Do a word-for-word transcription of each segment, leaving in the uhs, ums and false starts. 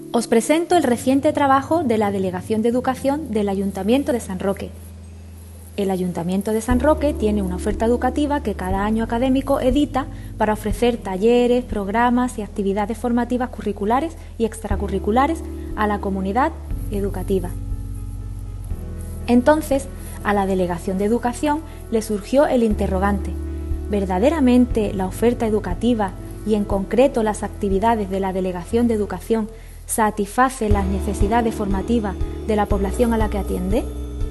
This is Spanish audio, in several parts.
Os presento el reciente trabajo de la Delegación de Educación del Ayuntamiento de San Roque. El Ayuntamiento de San Roque tiene una oferta educativa que cada año académico edita para ofrecer talleres, programas y actividades formativas curriculares y extracurriculares a la comunidad educativa. Entonces, a la Delegación de Educación le surgió el interrogante: ¿verdaderamente la oferta educativa y en concreto las actividades de la Delegación de Educación satisface las necesidades formativas de la población a la que atiende?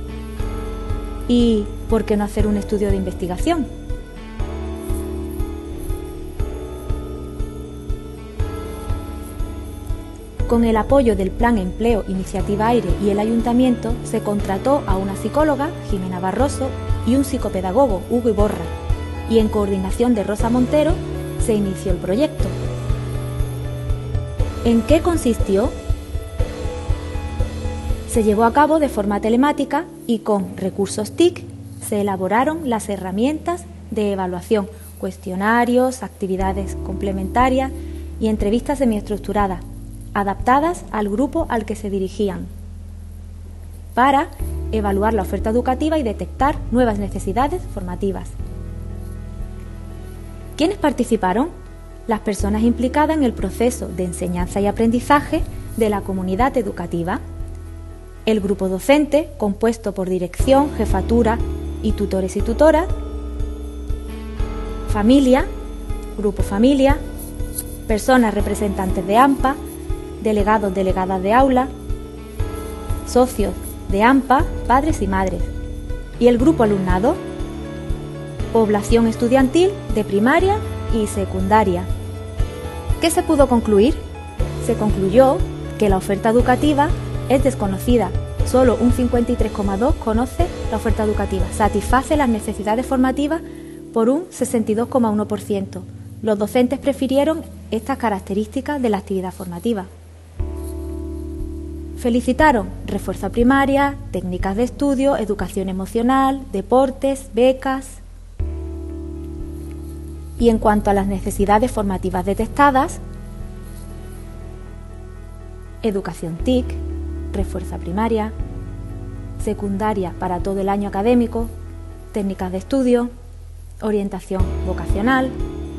¿Y por qué no hacer un estudio de investigación? Con el apoyo del Plan Empleo Iniciativa Aire y el Ayuntamiento, se contrató a una psicóloga, Jimena Barroso, y un psicopedagogo, Hugo Iborra, y en coordinación de Rosa Montero se inició el proyecto. ¿En qué consistió? Se llevó a cabo de forma telemática y con recursos T I C se elaboraron las herramientas de evaluación, cuestionarios, actividades complementarias y entrevistas semiestructuradas, adaptadas al grupo al que se dirigían, para evaluar la oferta educativa y detectar nuevas necesidades formativas. ¿Quiénes participaron? Las personas implicadas en el proceso de enseñanza y aprendizaje de la comunidad educativa. El grupo docente, compuesto por dirección, jefatura y tutores y tutoras. Familia, grupo familia, personas representantes de AMPA, delegados, delegadas de aula, socios de AMPA, padres y madres. Y el grupo alumnado, población estudiantil de primaria y secundaria. ¿Qué se pudo concluir? Se concluyó que la oferta educativa es desconocida. Solo un cincuenta y tres coma dos por ciento conoce la oferta educativa. Satisface las necesidades formativas por un sesenta y dos coma uno por ciento. Los docentes prefirieron estas características de la actividad formativa. Felicitaron refuerzo a primaria, técnicas de estudio, educación emocional, deportes, becas. Y en cuanto a las necesidades formativas detectadas, educación T I C, refuerzo a primaria, secundaria para todo el año académico, técnicas de estudio, orientación vocacional,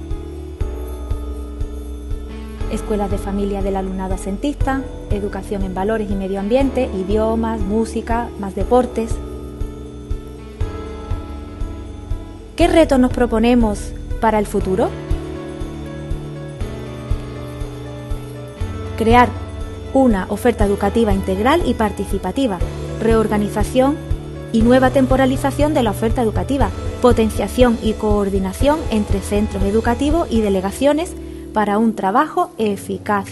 escuelas de familia del alumnado asentista, educación en valores y medio ambiente, idiomas, música, más deportes. ¿Qué retos nos proponemos para el futuro? Crear una oferta educativa integral y participativa, reorganización y nueva temporalización de la oferta educativa, potenciación y coordinación entre centros educativos y delegaciones para un trabajo eficaz.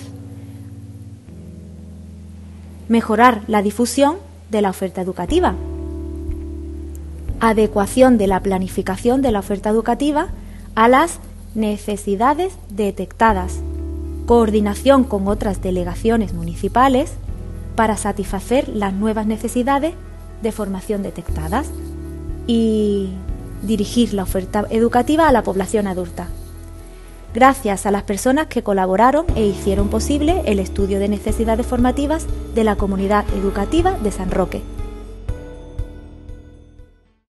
Mejorar la difusión de la oferta educativa. Adecuación de la planificación de la oferta educativa a las necesidades detectadas. Coordinación con otras delegaciones municipales para satisfacer las nuevas necesidades de formación detectadas y dirigir la oferta educativa a la población adulta. Gracias a las personas que colaboraron e hicieron posible el estudio de necesidades formativas de la comunidad educativa de San Roque.